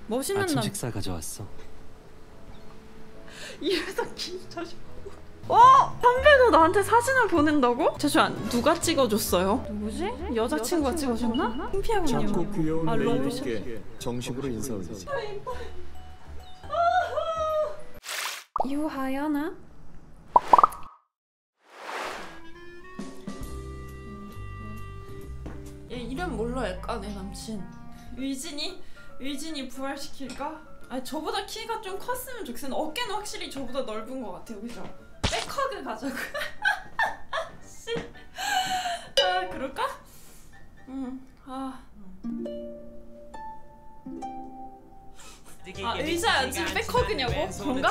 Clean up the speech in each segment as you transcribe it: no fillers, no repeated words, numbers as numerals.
멋있는 아침 식사 가져왔어. 이래서 자식. 선배도 나한테 사진을 보낸다고? 잠시만, 누가 찍어줬어요? 누구지? 여자친구가 찍어줬나? 창피하군요. 작고 귀여운 러브샷. 레이님께 정식으로 인사 올리지. 유하연아? 얘 이름 뭘로 할까? 내 남친 의진이 부활시킬까? 아니 저보다 키가 좀 컸으면 좋겠는데 어깨는 확실히 저보다 넓은 것 같아요. 그죠? 백허그 가자고. 씨. 아 그럴까? 의자야 지금 백허그냐고? 그런가?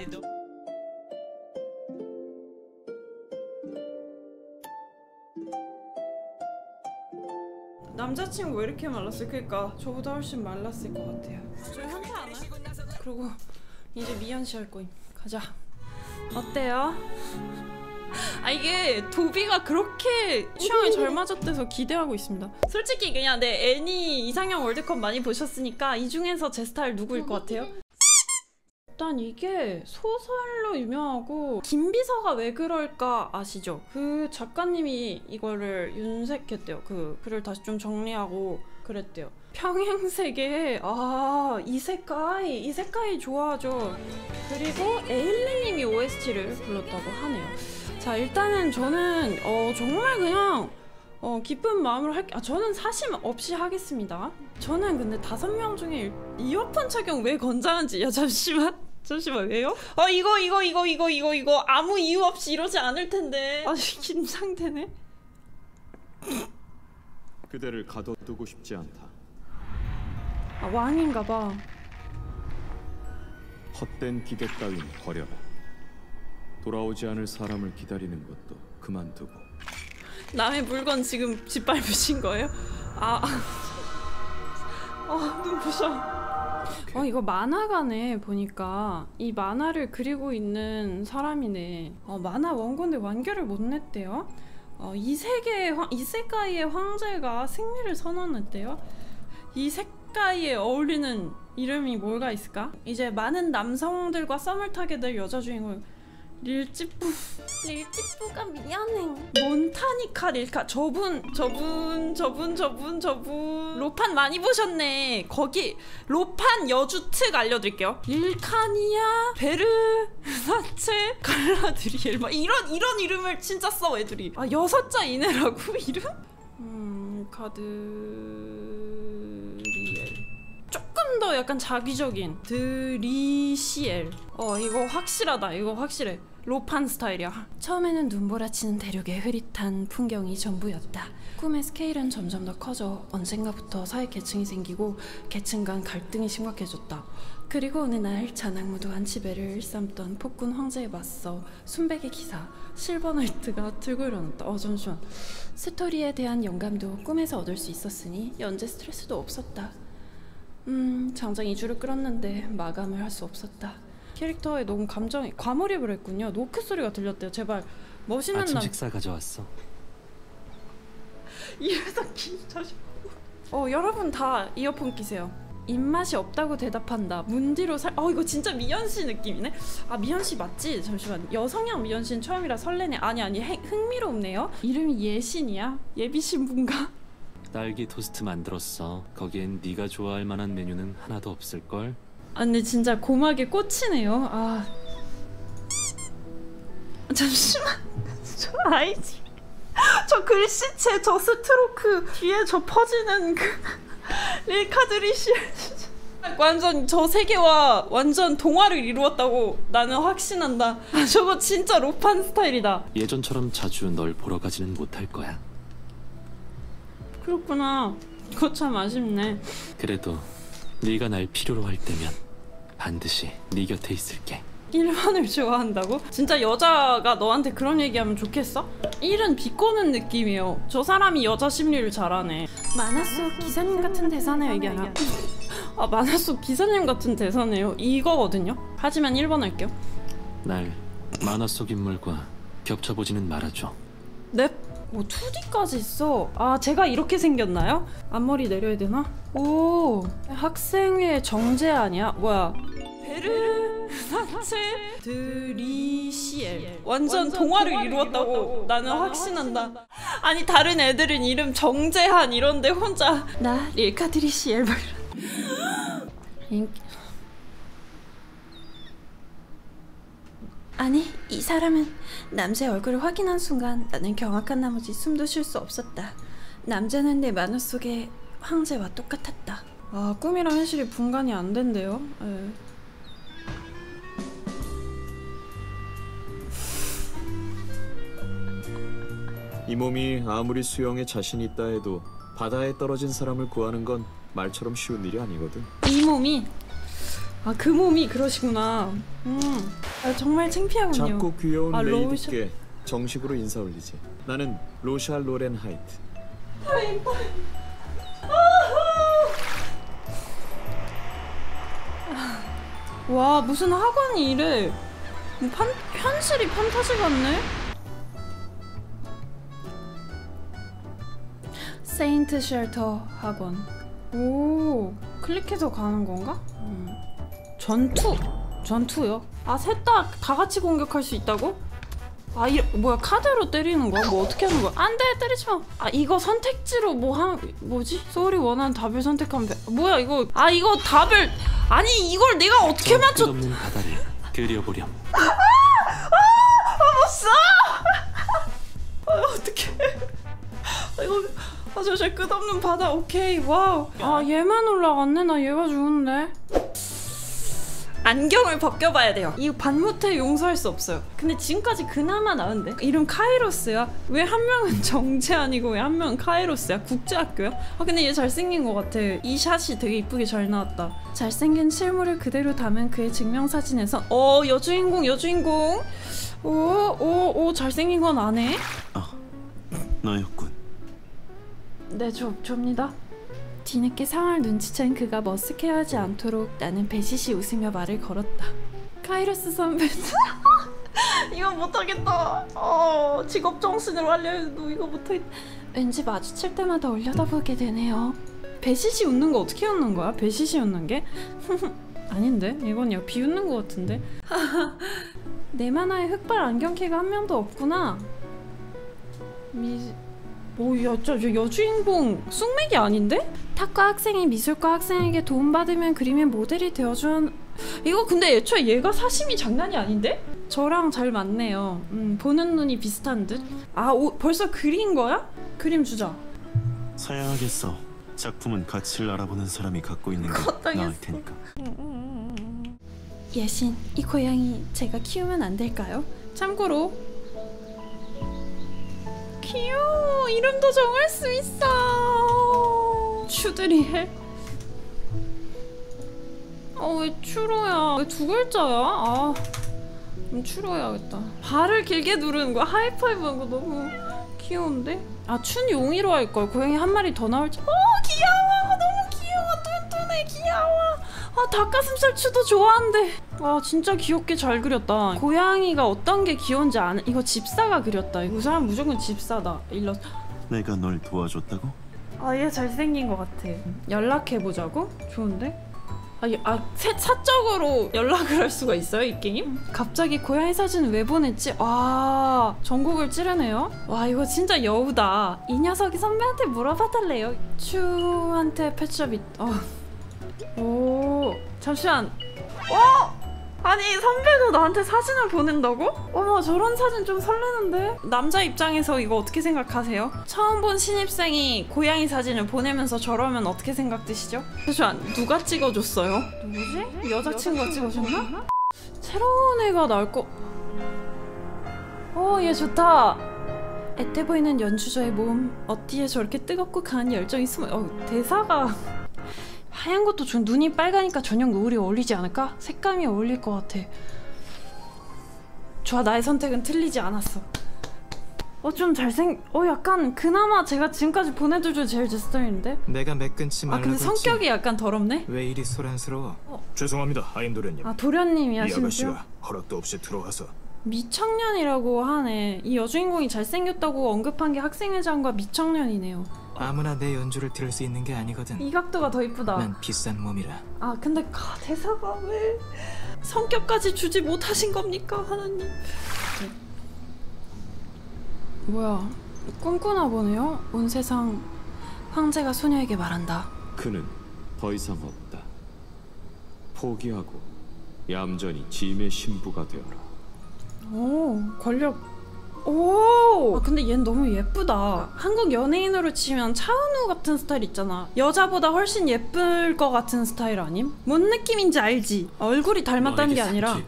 남자친구 왜 이렇게 말랐어요? 그러니까 저보다 훨씬 말랐을 것 같아요. 저희 한타 안 와요? 그리고 이제 미연씨 할 거임. 가자. 어때요? 아 이게 도비가 그렇게 취향이 잘 맞았대서 기대하고 있습니다. 솔직히 그냥 애니 이상형 월드컵 많이 보셨으니까 이 중에서 제 스타일 누구일 것 같아요? 일단 이게 소설로 유명하고 김비서가 왜 그럴까 아시죠? 그 작가님이 이거를 윤색했대요. 그 글을 다시 좀 정리하고 그랬대요. 평행세계에 이세카이 좋아하죠. 그리고 에일리님이 OST를 불렀다고 하네요. 자 일단은 저는 정말 그냥 기쁜 마음으로 저는 사심 없이 하겠습니다. 저는 근데 5명 중에 이어폰 착용 왜 권장한지 잠시만 왜요? 이거 아무 이유 없이 이러지 않을 텐데. 긴장되네. 그대를 가둬두고 싶지 않다. 왕인가봐. 헛된 기대 따윈 버려라. 돌아오지 않을 사람을 기다리는 것도 그만두고. 남의 물건 지금 짓밟으신 거예요? 눈부셔. 이거 만화가네. 보니까 이 만화를 그리고 있는 사람이네. 만화 원고인데 완결을 못 냈대요. 이세카이의 황제가 승리를 선언했대요. 이세카이에 어울리는 이름이 뭐가 있을까? 이제 많은 남성들과 썸을 타게 될 여자 주인공 릴찌뿌가 미안해. 몬타니카 릴카. 저분 로판 많이 보셨네. 거기 로판 여주 특 알려드릴게요. 릴카니아 베르사체 갈라드리엘 막 이런 이름을 진짜 써 애들이. 6자 이내라고 이름? 가드리엘. 조금 더 약간 자기적인 드리시엘. 이거 확실하다. 이거 확실해. 로판 스타일이야. 처음에는 눈보라치는 대륙의 흐릿한 풍경이 전부였다. 꿈의 스케일은 점점 더 커져 언젠가부터 사회 계층이 생기고 계층 간 갈등이 심각해졌다. 그리고 어느 날 자나무도 한치배를 일삼던 폭군 황제에 맞서 순백의 기사 실버나이트가 들고 일어났다. 잠시만. 스토리에 대한 영감도 꿈에서 얻을 수 있었으니 연재 스트레스도 없었다. 장장 2주를 끌었는데 마감을 할 수 없었다. 캐릭터에 너무 과몰입을 했군요. 노크 소리가 들렸대요. 제발 멋있는 아침 식사 가져왔어. 이래서 자식. 여러분 다 이어폰 끼세요. 입맛이 없다고 대답한다. 문디로 이거 진짜 미연씨 느낌이네. 미연씨 맞지? 잠시만. 여성향 미연씨는 처음이라 설레네. 아니 흥미롭네요. 이름이 예신이야? 예비신분가? 딸기 토스트 만들었어. 거기엔 네가 좋아할 만한 메뉴는 하나도 없을걸? 근데 진짜 고막에 꽂히네요. 잠시만. 저 아이지. 저 글씨체, 저 스트로크 뒤에 저 퍼지는 그 릴카드리시. 완전 저 세계와 완전 동화를 이루었다고 나는 확신한다. 저거 진짜 로판 스타일이다. 예전처럼 자주 널 보러 가지는 못할 거야. 그렇구나. 그거 참 아쉽네. 그래도 네가 날 필요로 할 때면 반드시 네 곁에 있을게. 1번을 좋아한다고? 진짜 여자가 너한테 그런 얘기하면 좋겠어? 1은 비꼬는 느낌이에요. 저 사람이 여자 심리를 잘하네. 만화 속 기사님 같은 대사네요. 이게 하나. 만화 속 기사님 같은 대사네요. 이거거든요. 하지만 1번 할게요. 날 만화 속 인물과 겹쳐보지는 말아줘. 넵. 오 2D까지 있어. 아 제가 이렇게 생겼나요? 앞머리 내려야 되나? 오 학생회 정제안이야? 뭐야? 베르사체 드리시엘 완전 동화를 이루었다고 나는 확신한다. 아니 다른 애들은 이름 정제한 이런데 혼자 나 릴카 드리시엘 막 이런. 아니 이 사람은 남자의 얼굴을 확인한 순간 나는 경악한 나머지 숨도 쉴 수 없었다. 남자는 내 만화 속의 황제와 똑같았다. 아 꿈이랑 현실이 분간이 안 된대요. 에. 이 몸이 아무리 수영에 자신 있다 해도 바다에 떨어진 사람을 구하는 건 말처럼 쉬운 일이 아니거든. 이 몸이 아 그 몸이 그러시구나. 아, 정말 창피하군요. 작고 귀여운 아, 레이드께 정식으로 인사 올리지. 나는 로샬 로렌 하이트. 와 무슨 학원이 이래. 뭐 현실이 판타지 같네. 세인트 쉘터 학원. 오 클릭해서 가는 건가? 전투요? 아 셋 다 같이 공격할 수 있다고? 아 뭐야 카드로 때리는 거야? 뭐 어떻게 하는 거야? 안돼 때리지 마. 아 이거 선택지로 뭐지? 소울이 원하는 답을 선택하면 돼. 뭐야 이거? 아 이거 답을 아니 이걸 내가 어떻게 맞춰? 끝없는 바다를 그려보렴. 못 써! 어떡해. 이거 저 끝없는 바다. 오케이 와우. 아 얘만 올라갔네. 나 얘가 죽은데. 안경을 벗겨봐야 돼요. 이 반무태 용서할 수 없어요. 근데 지금까지 그나마 나은데? 이름 카이로스야? 왜 한 명은 정제안이고 왜 한 명은 카이로스야? 국제학교야? 아 근데 얘 잘생긴 것 같아. 이 샷이 되게 이쁘게 잘 나왔다. 잘생긴 실물을 그대로 담은 그의 증명사진에선 여주인공 오 잘생긴 건 아네? 아 너였군. 네 접니다. 뒤늦게 상황을 눈치챈 그가 머쓱해하지 않도록 나는 배시시 웃으며 말을 걸었다. 카이로스 선배 이거 못하겠다. 직업 정신으로 하려도 이거 못하겠다. 왠지 마주칠 때마다 올려다보게 되네요. 배시시 웃는 거 어떻게 웃는 거야? 배시시 웃는 게? 아닌데? 이건 야 비웃는 거 같은데? 내 만화에 흑발 안경캐가 한 명도 없구나. 오야 저 여주인공 쑥맥이 아닌데? 탁과 학생이 미술과 학생에게 도움받으면 그림의 모델이 되어준. 이거 근데 애초에 얘가 사심이 장난이 아닌데? 저랑 잘 맞네요. 보는 눈이 비슷한 듯? 아 벌써 그린 거야? 그림 주자. 사양하겠어. 작품은 가치를 알아보는 사람이 갖고 있는 게 나을 테니까. 예신, 이 고양이 제가 키우면 안 될까요? 참고로 귀여워. 이름도 정할 수 있어. 추드리엘. 왜 추로야? 왜 두 글자야? 추로야겠다. 발을 길게 누르는 거야? 하이파이브 하는 거 너무 귀여운데? 춘용이로 할걸. 고양이 한 마리 더 나올지. 귀여워. 너무 귀여워. 뚠뚠해. 귀여워. 닭가슴살 추도 좋아한대. 진짜 귀엽게 잘 그렸다. 고양이가 어떤 게 귀여운지 아는. 이거 집사가 그렸다. 이 사람 무조건 집사다. 내가 널 도와줬다고? 얘 잘생긴 것 같아. 연락해보자고? 좋은데? 사적으로 연락을 할 수가 있어요 이 게임? 갑자기 고양이 사진을 왜 보냈지? 전곡을 찌르네요. 이거 진짜 여우다. 이 녀석이 선배한테 물어봐달래요. 추한테 펫숍 잠시만. 아니 선배도 나한테 사진을 보낸다고? 어머 저런 사진 좀 설레는데? 남자 입장에서 이거 어떻게 생각하세요? 처음 본 신입생이 고양이 사진을 보내면서 저러면 어떻게 생각드시죠? 잠시만 누가 찍어줬어요? 누구지? 여자친구가 찍어줬나? 새로운 애가 나올 거... 얘 좋다. 애태 보이는 연주자의 몸 어디에 저렇게 뜨겁고 강한 열정이 숨어... 대사가... 하얀 것도 좀 눈이 빨가니까 저녁 노을이 어울리지 않을까? 색감이 어울릴 것 같아. 좋아 나의 선택은 틀리지 않았어. 좀 약간 그나마 제가 지금까지 보내줄 줄 제일 제 스타일인데? 내가 매끈치 말라고 근데 성격이 약간 더럽네? 왜 이리 소란스러워? 죄송합니다, 아임 도련님. 도련님이야 이 심지어? 아가씨가 허락도 없이 들어와서 미청년이라고 하네. 이 여주인공이 잘생겼다고 언급한 게 학생회장과 미청년이네요. 아무나 내 연주를 들을 수 있는 게 아니거든. 이 각도가 더 이쁘다. 난 비싼 몸이라. 아 근데 대사가 왜 성격까지 주지 못하신 겁니까 하나님. 뭐야 꿈꾸나 보네요. 온 세상 황제가 소녀에게 말한다. 그는 더 이상 없다. 포기하고 얌전히 짐의 신부가 되어라. 오 권력. 오 아, 근데 얜 너무 예쁘다. 한국 연예인으로 치면 차은우 같은 스타일 있잖아. 여자보다 훨씬 예쁠 것 같은 스타일 아님? 뭔 느낌인지 알지? 얼굴이 닮았다는 게 아니라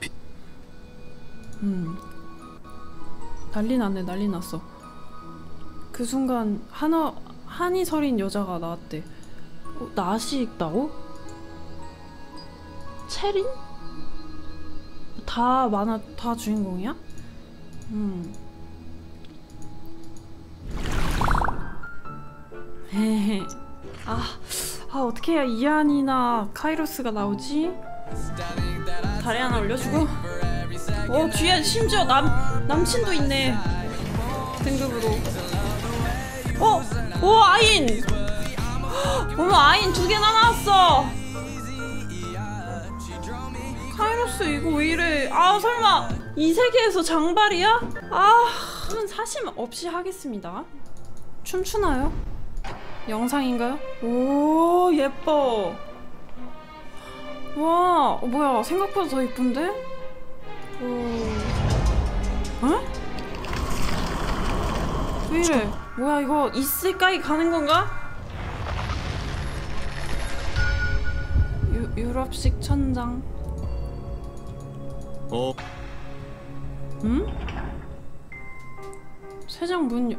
난리 났네. 난리 났어. 그 순간 한이 서린 여자가 나왔대. 낯이 익다고? 체린? 다 주인공이야? 헤헤. 어떻게 해야 이안이나 카이로스가 나오지? 다리 하나 올려주고. 뒤에 심지어 남친도 있네. 등급으로. 아인! 어머, 아인 2개나 나왔어! 카이로스 이거 왜 이래? 설마 이 세계에서 장발이야? 저는 사심 없이 하겠습니다. 춤추나요? 영상인가요? 오 예뻐. 와 뭐야 생각보다 더 이쁜데? 어? 왜 이래? 뭐야 이거 이세가이 가는 건가? 유럽식 천장. 응? 세장 문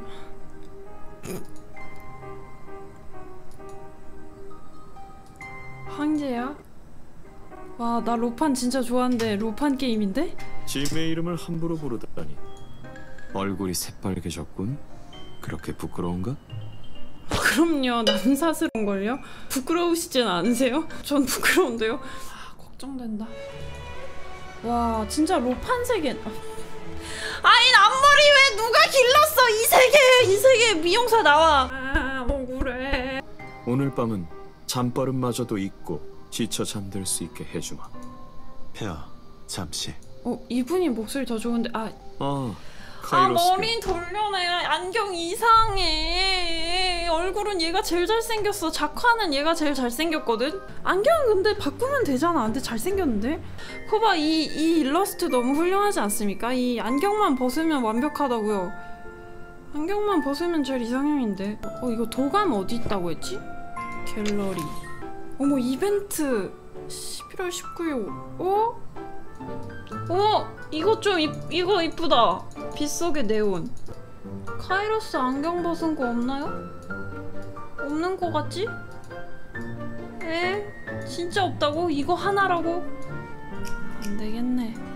황제야? 와, 나 로판 진짜 좋아하는데 로판 게임인데? 짐의 이름을 함부로 부르다니. 얼굴이 새빨개졌군. 그렇게 부끄러운가? 그럼요, 남사스러운걸요? 부끄러우시진 않으세요? 전 부끄러운데요? 걱정된다. 와, 진짜 로판 세계. 아니, 앞머리 왜 누가 길렀어? 이 세계 미용사 나와. 억울해. 오늘 밤은 잠버릇마저도 잊고 지쳐 잠들 수 있게 해주마. 폐하, 잠시. 이분이 목소리 더 좋은데. 카이로스. 머리 돌려내. 안경 이상해. 얼굴은 얘가 제일 잘생겼어. 작화는 얘가 제일 잘생겼거든. 안경은 근데 바꾸면 되잖아. 근데 잘생겼는데? 거봐, 이 일러스트 너무 훌륭하지 않습니까? 이 안경만 벗으면 완벽하다고요. 안경만 벗으면 제일 이상형인데. 이거 도감 어디 있다고 했지? 갤러리. 어머, 이벤트 11월 19일. 이거 이쁘다. 빗속의 네온. 카이로스 안경 벗은 거 없나요? 없는 거 같지? 진짜 없다고? 이거 하나라고? 안 되겠네.